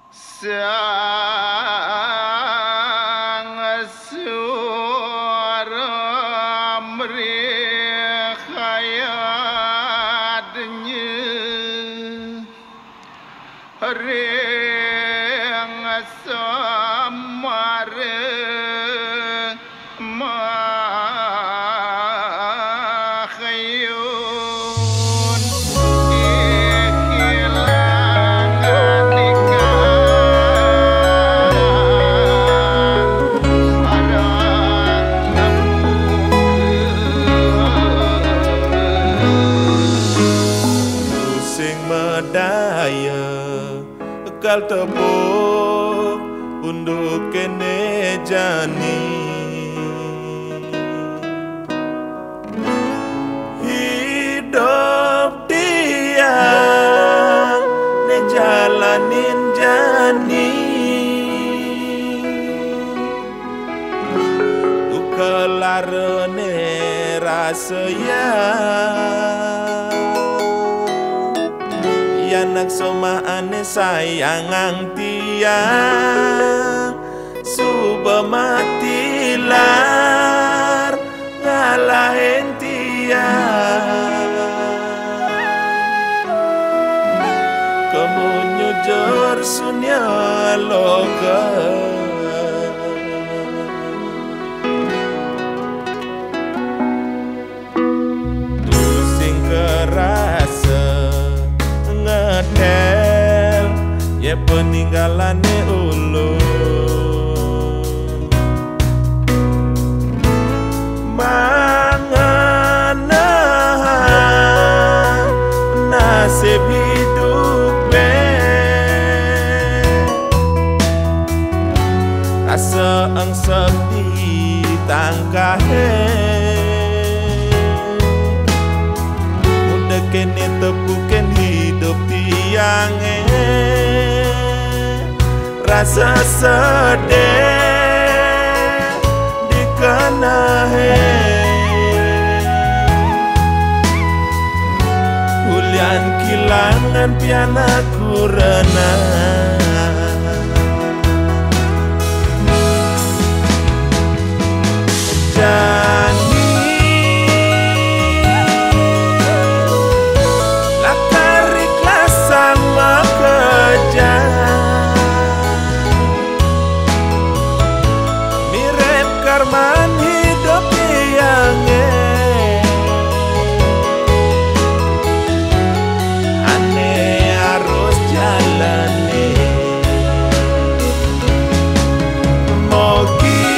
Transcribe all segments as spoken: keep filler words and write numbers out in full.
sang suara merehayatnya ring samare mahayun ikilangan ikan arang namun sing medaya kal tepuk unduk kene jani hidup dia ne jalanin jani ukelarene rasa ya anak somaane sayangang tiang suba matilar ngalahin tiang kamu nyujur sunya loga tusing kerasa ngedel ya peninggalannya ulu mangana nasib hidup be rasa angsep di tangkahe udah kene tepuken hidup tiang rasa sedih dikenahe hulian kilangan piana kurana jani lakar ikhlas sama kerja mirip karman hidup yang aneh harus jalani mogi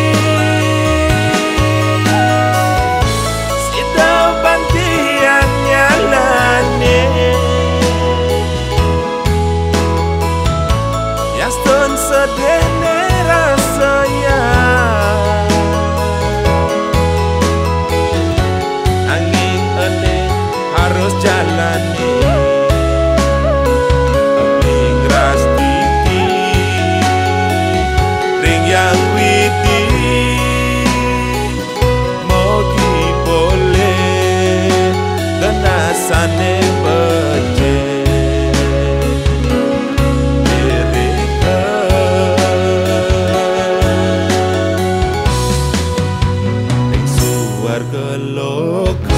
sida bantian nyalani yaston sedene rasa ya angin ane harus jalani abling ras titi ring yang witi mogi boleh kenasane bece warga lokal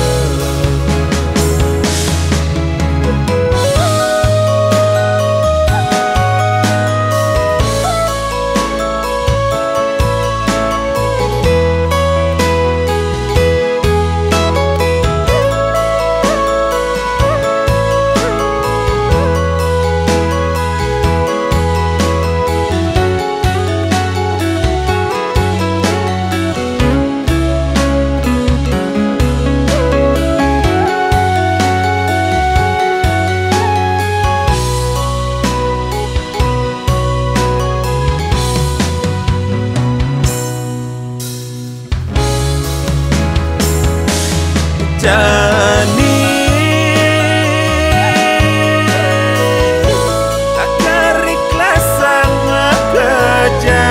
jani akar ikhlas sama kerja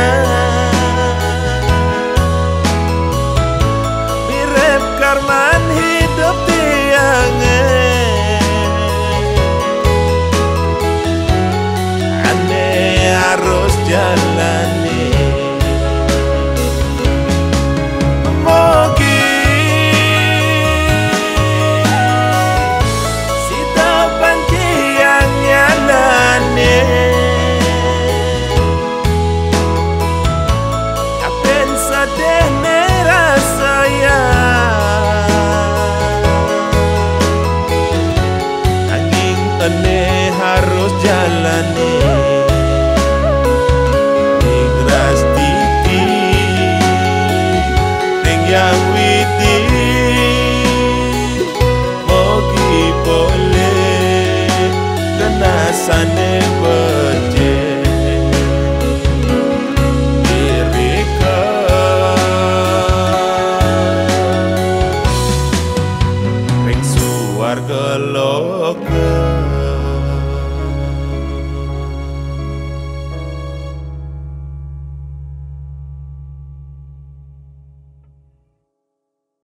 mirip karman hidup tiang aneh jalan